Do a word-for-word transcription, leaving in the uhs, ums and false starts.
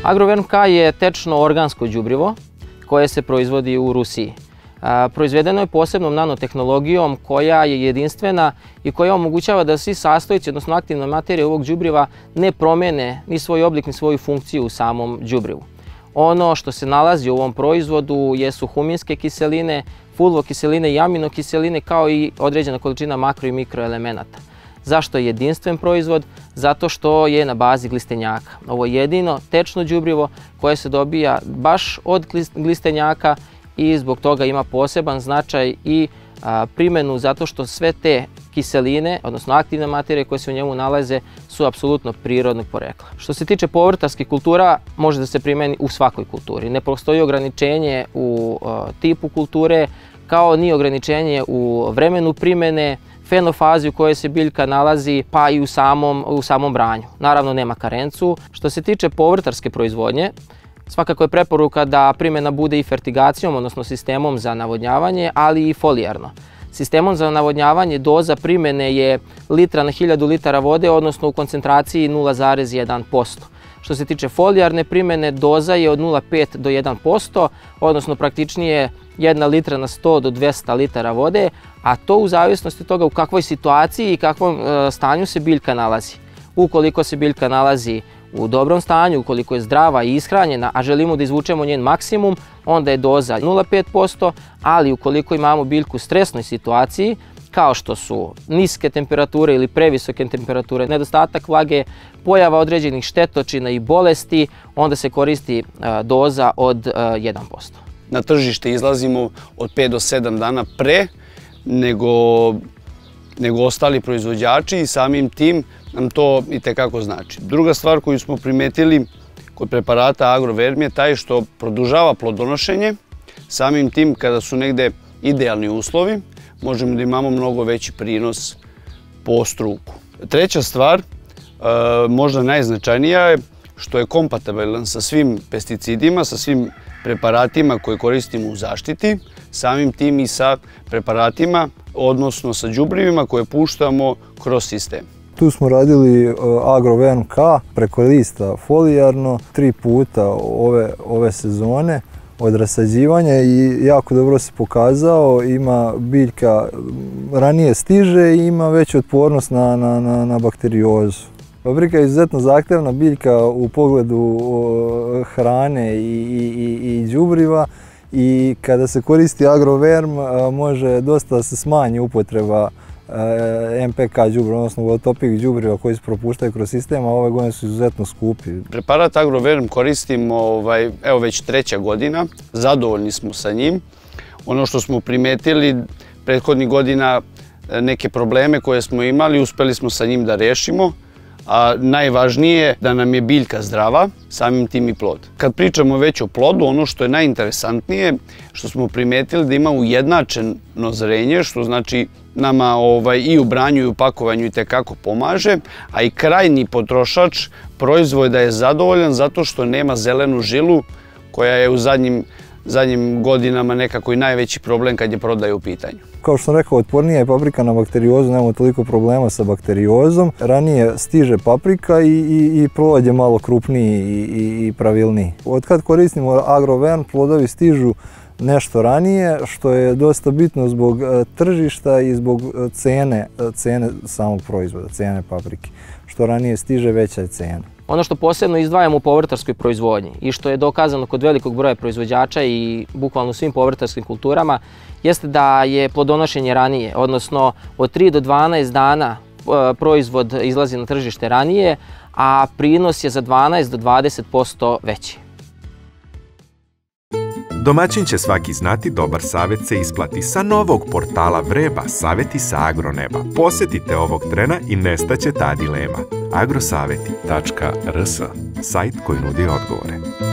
Agroverm K je tečno organsko đubrivo koje se proizvodi u Rusiji. Proizvedeno je posebnom nanotehnologijom koja je jedinstvena i koja omogućava da svi sastojci, odnosno aktivne materije ovog đubriva ne promene ni svoj oblik ni svoju funkciju u samom đubrivu. Ono što se nalazi u ovom proizvodu jesu huminske kiseline, fulvokiseline i aminokiseline kao i određena količina makro i mikroelemenata. Zašto je jedinstven proizvod? Zato što je na bazi glistenjaka. Ovo je jedino tečno đubrivo koje se dobija baš od glistenjaka i zbog toga ima poseban značaj i primjenu zato što sve te kiseline, odnosno aktivne materije koje se u njemu nalaze, su apsolutno prirodnog porekla. Što se tiče povrtarskih kultura, može da se primjeni u svakoj kulturi. Ne postoji ograničenje u tipu kulture, kao ni ograničenje u vremenu primjene, fenofazi u kojoj se biljka nalazi, pa i u samom, u samom branju. Naravno, nema karencu. Što se tiče povrtarske proizvodnje, svakako je preporuka da primjena bude i fertigacijom, odnosno sistemom za navodnjavanje, ali i folijarno. Sistemom za navodnjavanje doza primjene je litra na hiljadu litara vode, odnosno u koncentraciji nula zarez jedan posto. Što se tiče folijarne primjene, doza je od nula zarez pet do jedan posto, odnosno praktičnije jedna litra na sto do dvesta litara vode, a to u zavisnosti od toga u kakvoj situaciji i kakvom stanju se biljka nalazi. Ukoliko se biljka nalazi u dobrom stanju, ukoliko je zdrava i ishranjena, a želimo da izvučemo njen maksimum, onda je doza nula zarez pet posto, ali ukoliko imamo biljku u stresnoj situaciji, kao što su niske temperature ili previsoke temperature, nedostatak vlage, pojava određenih štetočina i bolesti, onda se koristi doza od jedan posto. Na tržište izlazimo od pet do sedam dana pre nego, nego ostali proizvođači i samim tim nam to itekako znači. Druga stvar koju smo primetili kod preparata Agroverm je taj što produžava plodonošenje. Samim tim kada su negde idealni uslovi, možemo da imamo mnogo veći prinos po struku. Treća stvar, možda najznačajnija je što je kompatibilan sa svim pesticidima, sa svim preparatima koje koristimo u zaštiti, samim tim i sa preparatima, odnosno sa đubrivima koje puštamo kroz sistem. Tu smo radili Agroverm K preko lista folijarno tri puta ove, ove sezone od rasađivanja i jako dobro se pokazao. Ima biljka, ranije stiže i ima veću otpornost na, na, na, na bakteriozu. Paprika je izuzetno zahtevna biljka u pogledu hrane i, i, i đubriva i kada se koristi Agroverm može dosta da se smanji upotreba M P K đubriva, odnosno vodotopijih đubriva koji se propuštaju kroz sistem, a ove godine su izuzetno skupi. Preparat Agroverm koristimo ovaj, evo već treća godina, zadovoljni smo sa njim. Ono što smo primetili prethodnih godina, neke probleme koje smo imali, uspeli smo sa njim da rešimo, a najvažnije je da nam je biljka zdrava, samim tim i plod. Kad pričamo već o plodu, ono što je najinteresantnije, što smo primetili da ima ujednačeno zrenje, što znači nama ovaj, i u branju i u pakovanju itekako pomaže, a i krajnji potrošač proizvoda je zadovoljan zato što nema zelenu žilu koja je u zadnjim, zadnjim godinama nekako i najveći problem kad je prodaja u pitanju. Kao što sam rekao, otpornija je paprika na bakteriozu, nemamo toliko problema sa bakteriozom. Ranije stiže paprika i, i, i plod je malo krupniji i, i, i pravilniji. Od kad koristimo Agroverm, plodovi stižu nešto ranije, što je dosta bitno zbog tržišta i zbog cene, cene samog proizvoda, cene paprike. Što ranije stiže, veća je cena. Ono što posebno izdvajamo u povrtarskoj proizvodnji i što je dokazano kod velikog broja proizvođača i bukvalno svim povrtarskim kulturama, jeste da je plodonošenje ranije, odnosno od tri do dvanaest dana proizvod izlazi na tržište ranije, a prinos je za dvanaest do dvadeset posto veći. Domaćin će svaki znati, dobar savjet se isplati. Sa novog portala Vreba, savjeti sa Agroneba. Posjetite ovog trena i nestaće ta dilema. agrosaveti tačka r s, sajt koji nudi odgovore.